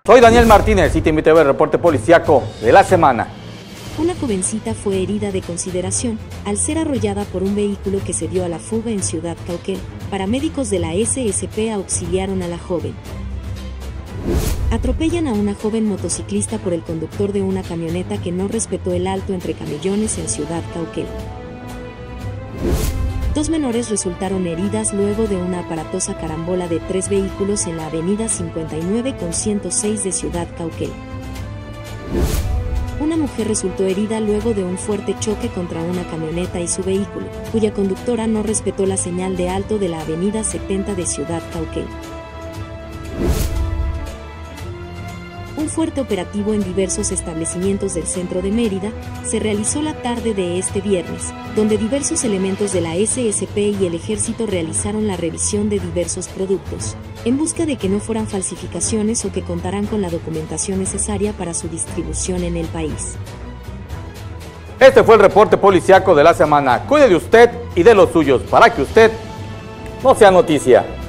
Soy Daniel Martínez y te invito a ver el reporte policíaco de la semana. Una jovencita fue herida de consideración al ser arrollada por un vehículo que se dio a la fuga en Ciudad Cauquel. Paramédicos de la SSP auxiliaron a la joven. Atropellan a una joven motociclista por el conductor de una camioneta que no respetó el alto entre camellones en Ciudad Cauquel. 2 menores resultaron heridas luego de una aparatosa carambola de 3 vehículos en la avenida 59 con 106 de Ciudad Cauquel. Una mujer resultó herida luego de un fuerte choque contra una camioneta y su vehículo, cuya conductora no respetó la señal de alto de la avenida 70 de Ciudad Cauquel. Un fuerte operativo en diversos establecimientos del centro de Mérida se realizó la tarde de este viernes, donde diversos elementos de la SSP y el Ejército realizaron la revisión de diversos productos, en busca de que no fueran falsificaciones o que contaran con la documentación necesaria para su distribución en el país. Este fue el reporte policíaco de la semana. Cuide de usted y de los suyos para que usted no sea noticia.